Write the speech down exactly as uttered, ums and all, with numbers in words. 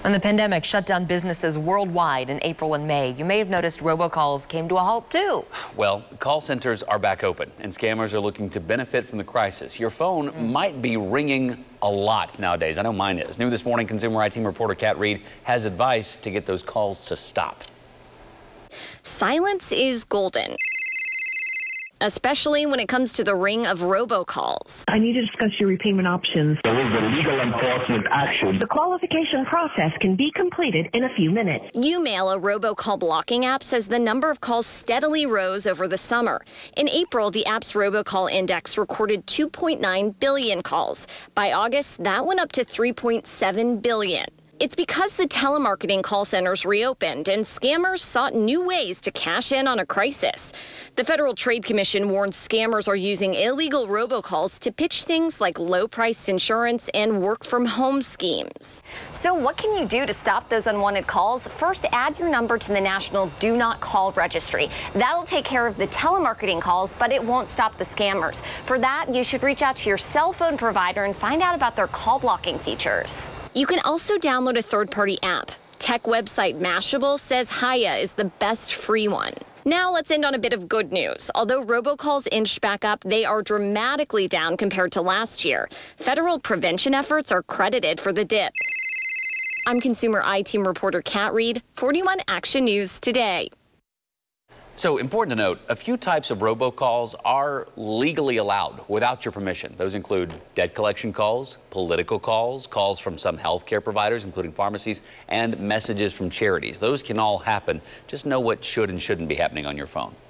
When the pandemic shut down businesses worldwide in April and May, you may have noticed robocalls came to a halt too. Well, call centers are back open and scammers are looking to benefit from the crisis. Your phone mm. might be ringing a lot nowadays. I know mine is. New this morning, consumer I T reporter Kat Reed has advice to get those calls to stop. Silence is golden, especially when it comes to the ring of robocalls. I need to discuss your repayment options. There is a legal enforcement action. The qualification process can be completed in a few minutes. Umail, a robocall blocking app, says the number of calls steadily rose over the summer. In April, the app's robocall index recorded two point nine billion calls. By August, that went up to three point seven billion. It's because the telemarketing call centers reopened and scammers sought new ways to cash in on a crisis. The Federal Trade Commission warns scammers are using illegal robocalls to pitch things like low-priced insurance and work-from-home schemes. So what can you do to stop those unwanted calls? First, add your number to the National Do Not Call Registry. That'll take care of the telemarketing calls, but it won't stop the scammers. For that, you should reach out to your cell phone provider and find out about their call blocking features. You can also download a third-party app. Tech website Mashable says Hiya is the best free one. Now let's end on a bit of good news. Although robocalls inched back up, they are dramatically down compared to last year. Federal prevention efforts are credited for the dip. I'm consumer I T reporter Kat Reed, forty-one Action News Today. So important to note, a few types of robocalls are legally allowed without your permission. Those include debt collection calls, political calls, calls from some healthcare providers, including pharmacies, and messages from charities. Those can all happen. Just know what should and shouldn't be happening on your phone.